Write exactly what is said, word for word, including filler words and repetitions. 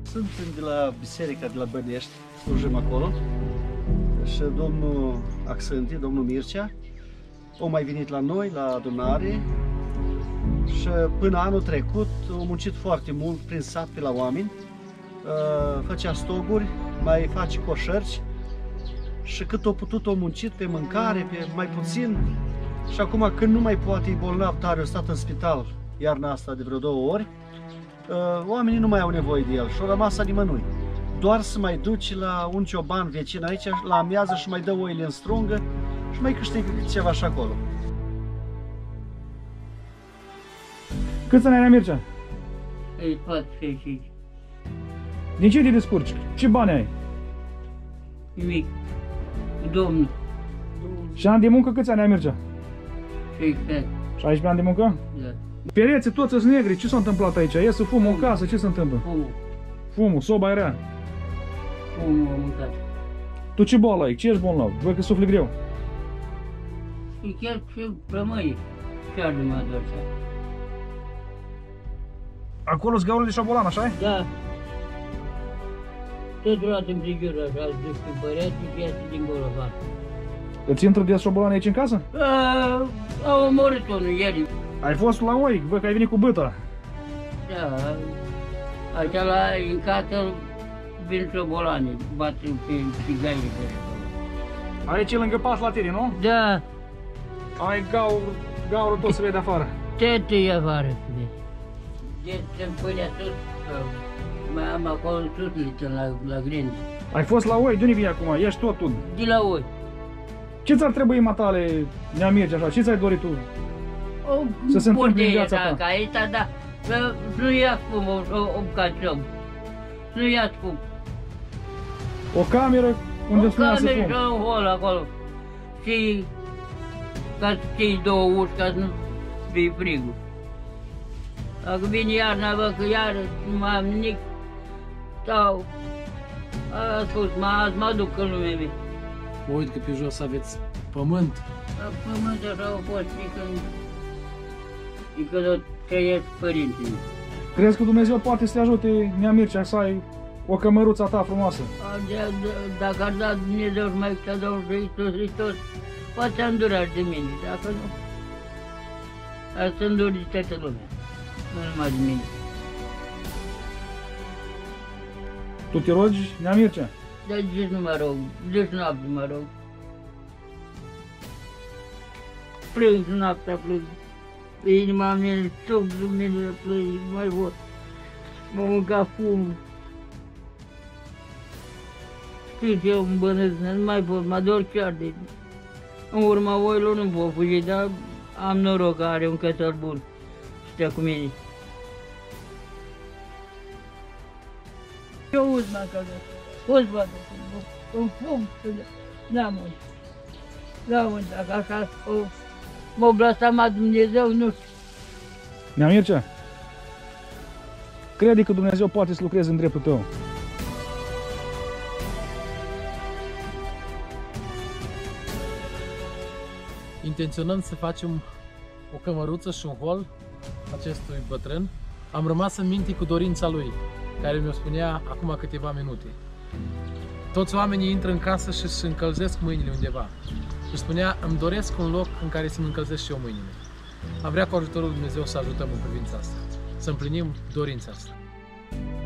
Sunt de la biserica de la Bănești, slujim acolo. Și domnul Axânti, domnul Mircea, a mai venit la noi, la adunare. Și până anul trecut a muncit foarte mult prin sat pe la oameni. Făcea stoguri, mai face coșărci. Și cât a putut a muncit pe mâncare, pe mai puțin. Și acum când nu mai poate, e bolnav tare, a stat în spital iarna asta de vreo două ori. Oamenii nu mai au nevoie de el și-au rămas a nimănui. Doar să mai duci la un cioban vecin aici, la amiază și mai dă oile în strungă și mai câștigă ceva și acolo. Câți ani ai, Mircea? patruzeci și cinci. Din ce te descurci? Ce bani ai? Nimic. Domnul. Și ani de muncă câți ani ai, Mircea? șaisprezece. șaisprezece ani de muncă? Da. Pereții toți sunt negri, ce s-a întâmplat aici? Ies să fumă în casă, ce se întâmplă? Fumul. Fumul, soba era. Fumul a mâncat. Tu ce boală ai? Ce ești bolnav? Văd că sufli greu. Și chiar și rămâi. Chiar nu m-a dorsat. Acolo-s gaurul de șobolan, așa-i? Da. Tot luat în frigură, așa, dus pe băreți și iese din bolovan. Îți intră de șobolan aici în casă? A, au omorât unul ieri. Ai fost la oi, văd că ai venit cu bâta. Da. Aici la, în casă vin șobolani, bat pe, pe gaile pe acolo. Aici e lângă pas la tine, nu? Da. Ai gaur, gaurul tot se vede afară. Tot e afară, vezi. Deci se-mi punea sus, mai am acolo susliță la, la grindă. Ai fost la oi, de unde vii acum? Ești tot tu. De la oi. Ce ți-ar trebui, matale, nea Mircea, așa? Ce ți-ai dorit tu? O, să se întâmple în viața ta? Ca aici, da, să nu ia scump o, o, o bucățiom. Nu ia scump. O cameră unde spunea să fum. O cameră și un hol acolo. Și ca să ții două uși, ca să nu fie frigul. Dacă vine iarna, văd că iară nu mai am nimic, sau a spus, azi mă duc în lumea mea. Mă uit că pe jos aveți pământ. La pământ așa au fost și când, și când o trăiesc părinții. Crezi că Dumnezeu poate să te ajute, nea Mircea, să ai o cămăruță a ta frumoasă? Dacă ar da Dumnezeu și mai că Domnul Iisus Hristos, poate îndura de mine, dacă nu, ar să înduri de toată lumea, nu numai de mine. Tu te rogi, nea Mircea? Dar zici nu mă rog, zici noapte mă rog. Plâng noaptea, plâng. Inima mea, sufletul meu plâng, mai pot. Mă mânca fum. Știți, eu îmi bănesc, nu mai pot, mă dor chiar de... În urma oilor nu pot fugi, dar am noroc că are un cățăr bun. Stă cu mine. Eu uz m-am căzut. Uz mă duc, în fum, n-am unde. N-am unde, dacă așa m-a blăstamat Dumnezeu, nu știu. Nea Mircea, crede că Dumnezeu poate să lucreze în dreptul tău. Intenționăm să facem o cămăruță și un hol acestui bătrân. Am rămas în minte cu dorința lui, care mi-o spunea acum câteva minute. Toți oamenii intră în casă și își încălzesc mâinile undeva. Și spunea, îmi doresc un loc în care să-mi încălzesc și eu mâinile. Am vrea cu ajutorul lui Dumnezeu să ajutăm în privința asta, să împlinim dorința asta.